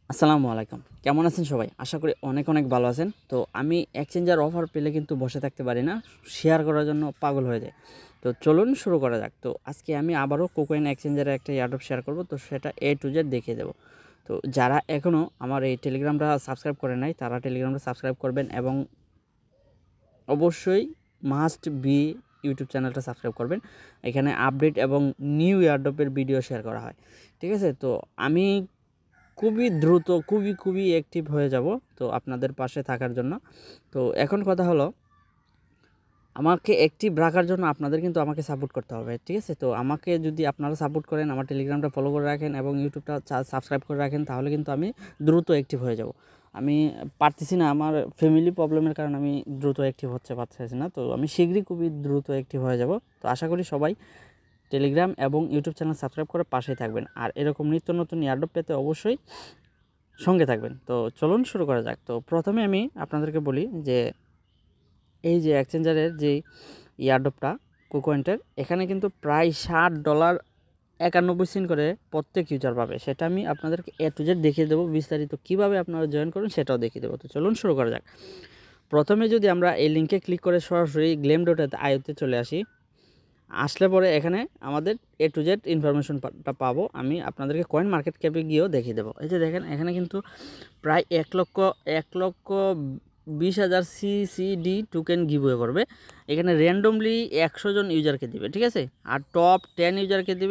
আসসালামু আলাইকুম। কেমন আছেন সবাই? আশা করি অনেক ভালো আছেন। তো আমি এক্সচেঞ্জার অফার পেলে কিন্তু বসে থাকতে পারি না। শেয়ার করার জন্য পাগল হয়ে যাই। তো চলুন শুরু করা যাক। তো আজকে আমি আবারও KuCoin এক্সচেঞ্জারে একটা এয়ারড্রপ শেয়ার করব। তো সেটা A to Z দেখিয়ে দেব। তো যারা এখনও আমার এই টেলিগ্রামটা সাবস্ক্রাইব করে নাই তারা টেলিগ্রামটা সাবস্ক্রাইব করবেন এবং অবশ্যই মাস্ট বি ইউটিউব চ্যানেলটা সাবস্ক্রাইব করবেন। এখানে আপডেট এবং নিউ এয়ারড্রপের ভিডিও শেয়ার করা হয়। ঠিক আছে? তো আমি খুবই দ্রুত খুবই অ্যাক্টিভ হয়ে যাব তো আপনাদের পাশে থাকার জন্য। তো এখন কথা হলো আমাকে অ্যাক্টিভ রাখার জন্য আপনাদের কিন্তু আমাকে সাপোর্ট করতে হবে। ঠিক আছে? তো আমাকে যদি আপনারা সাপোর্ট করেন, আমার টেলিগ্রামটা ফলো করে রাখেন এবং ইউটিউবটা সাবস্ক্রাইব করে রাখেন তাহলে কিন্তু আমি দ্রুত অ্যাক্টিভ হয়ে যাব। আমি পারতেছি না, আমার ফ্যামিলি প্রবলেমের কারণে আমি দ্রুত অ্যাক্টিভ হতে পারতেছি না। তো আমি শীঘ্রই খুবই দ্রুত অ্যাক্টিভ হয়ে যাব। তো আশা করি সবাই টেলিগ্রাম এবং ইউটিউব চ্যানেল সাবস্ক্রাইব করে পাশেই থাকবেন। আর এরকম নিত্য নতুন এয়ারড্রপ পেতে অবশ্যই সঙ্গে থাকবেন। তো চলুন শুরু করা যাক। তো প্রথমে আমি আপনাদেরকে বলি যে এই যে এক্সচেঞ্জারের যে এয়ারড্রপটা KuCoin'টার এখানে কিন্তু প্রায় $60.91 করে প্রত্যেক ইউজার পাবে। সেটা আমি আপনাদেরকে A to Z দেখিয়ে দেবো। বিস্তারিত কীভাবে আপনারা জয়েন করুন সেটাও দেখিয়ে দেবো। তো চলুন শুরু করা যাক। প্রথমে যদি আমরা এই লিঙ্কে ক্লিক করে সরাসরি glem.io-তে চলে আসি, আসলে পরে এখানে আমাদের A to Z ইনফরমেশনটা পাবো। আমি আপনাদেরকে কয়েন মার্কেট ক্যাপে গিয়েও দেখিয়ে দেবো। এই যে দেখেন এখানে কিন্তু প্রায় 1,20,000 CCD টোকেন গিভওয়ে করবে। এখানে র্যান্ডমলি 100 জন ইউজারকে দিবে। ঠিক আছে? আর টপ 10 ইউজারকে দিবে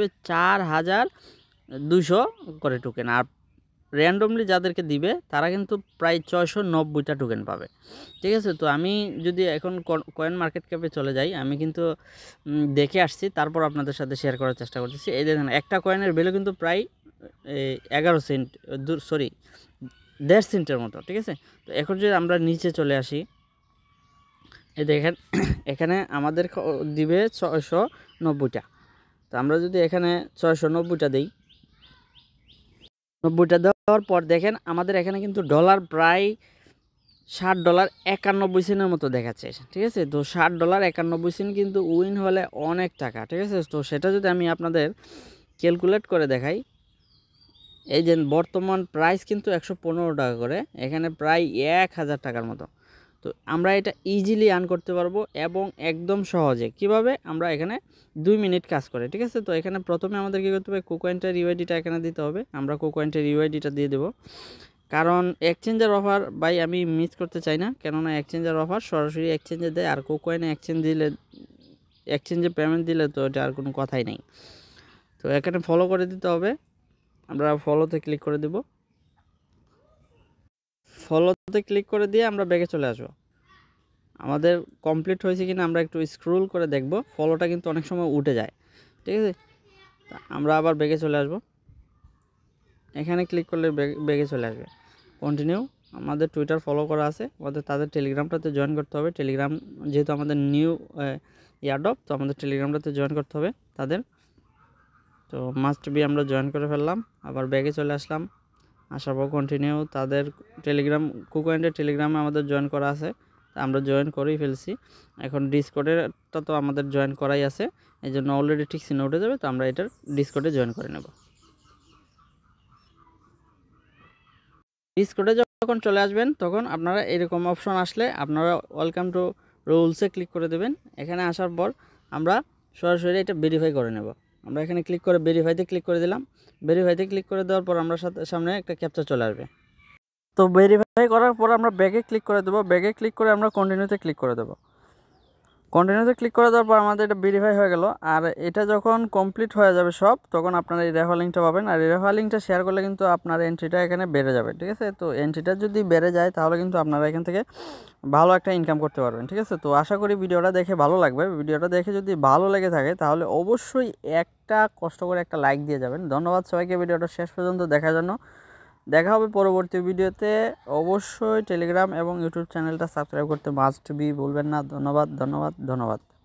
4,200 করে টোকেন। আর র্যান্ডমলি যাদেরকে দিবে তারা কিন্তু প্রায় 690টা টোকেন পাবে। ঠিক আছে? তো আমি যদি এখন কয়েন মার্কেট ক্যাপে চলে যাই, আমি কিন্তু দেখে আসছি, তারপর আপনাদের সাথে শেয়ার করার চেষ্টা করতেছি। এই দেখেন একটা কয়েনের ভ্যালু কিন্তু প্রায় 11 সেন্ট, সরি 1.5 সেন্টের মতো। ঠিক আছে? তো এখন যদি আমরা নিচে চলে আসি, এই দেখেন এখানে আমাদের দিবে 690টা। তো আমরা যদি এখানে 690টা দিই, 90টা দেওয়ার পর দেখেন আমাদের এখানে কিন্তু ডলার প্রায় $60.91 মতো দেখাচ্ছে। ঠিক আছে? তো $60.91 কিন্তু উইন হলে অনেক টাকা। ঠিক আছে? তো সেটা যদি আমি আপনাদের ক্যালকুলেট করে দেখাই, এই যে বর্তমান প্রাইস কিন্তু 115 টাকা করে, এখানে প্রায় 1000 টাকার মতো। তো আমরা এটা ইজিলি আর্ন করতে পারবো এবং একদম সহজে। কিভাবে? আমরা এখানে 2 মিনিট কাজ করে। ঠিক আছে? তো এখানে প্রথমে আমাদের কী করতে হবে, KuCoin'টার UIDটা এখানে দিতে হবে। আমরা KuCoin'টার UIDটা দিয়ে দেবো, কারণ এক্সচেঞ্জার অফার ভাই আমি মিস করতে চাই না। কেননা এক্সচেঞ্জার অফার সরাসরি এক্সচেঞ্জে দেয়, আর KuCoin'ে এক্সচেঞ্জে পেমেন্ট দিলে তো এটা আর কোনো কথাই নেই। তো এখানে ফলো করে দিতে হবে। আমরা ফলোতে ক্লিক করে দেব। ফলোতে ক্লিক করে দিয়ে আমরা ব্যাগে চলে আসবো। আমাদের কমপ্লিট হয়েছে কিনা আমরা একটু স্ক্রল করে দেখব। ফলোটা কিন্তু অনেক সময় উঠে যায়। ঠিক আছে? আমরা আবার ব্যাগে চলে আসব। এখানে ক্লিক করলে ব্যাগে চলে আসবে। কন্টিনিউ। আমাদের টুইটার ফলো করা আছে, আমাদের তাদের টেলিগ্রামটাতে জয়েন করতে হবে। টেলিগ্রাম যেহেতু আমাদের নিউ এয়ারড্রপ, তো আমাদের টেলিগ্রামটাতে জয়েন করতে হবে তাদের। তো মাস্ট বি আমরা জয়েন করে ফেললাম। আবার ব্যাগে চলে আসলাম। আসার পর কন্টিনিউ। তাদের টেলিগ্রাম KuCoin'ের টেলিগ্রামে আমাদের জয়েন করা আছে, আমরা জয়েন করেই ফেলছি। এখন ডিসকর্ডেরটা তো আমাদের জয়েন করাই আছে, এই জন্য অলরেডি ঠিক চিহ্ন উঠে যাবে। তো আমরা এটার ডিসকর্ডে জয়েন করে নেব। ডিসকর্ডে যখন চলে আসবেন তখন আপনারা এরকম অপশন আসলে আপনারা ওয়েলকাম টু রুলসে ক্লিক করে দেবেন। এখানে আসার পর আমরা সরাসরি এটা ভেরিফাই করে নেব। আমরা এখানে ক্লিক করে ভেরিফাইতে ক্লিক করে দিলাম। ভেরিফাইতে ক্লিক করে দেওয়ার পর আমরা সামনে একটা ক্যাপচা চলে আসবে। তো ভেরিফাই করার পর আমরা ব্যাগে ক্লিক করে দেবো। ব্যাগে ক্লিক করে আমরা কন্টিনিউতে ক্লিক করে দেবো। কন্টিনিউতে ক্লিক করে দেওয়ার পর আমাদের এটা ভেরিফাই হয়ে গেল। আর এটা যখন কমপ্লিট হয়ে যাবে সব, তখন আপনারা এই রেফার লিঙ্কটা পাবেন। আর এই রেফার লিঙ্কটা শেয়ার করলে কিন্তু আপনার এন্ট্রিটা এখানে বেড়ে যাবে। ঠিক আছে? তো এন্ট্রিটা যদি বেড়ে যায় তাহলে কিন্তু আপনারা এখান থেকে ভালো একটা ইনকাম করতে পারবেন। ঠিক আছে? তো আশা করি ভিডিওটা দেখে ভালো লাগবে। ভিডিওটা দেখে যদি ভালো লেগে থাকে তাহলে অবশ্যই একটা কষ্ট করে একটা লাইক দিয়ে যাবেন। ধন্যবাদ সবাইকে ভিডিওটা শেষ পর্যন্ত দেখার জন্য। দেখা হবে পরবর্তী ভিডিওতে। অবশ্যই টেলিগ্রাম এবং ইউটিউব চ্যানেলটা সাবস্ক্রাইব করতে মাস্ট বি ভুলবেন না। ধন্যবাদ।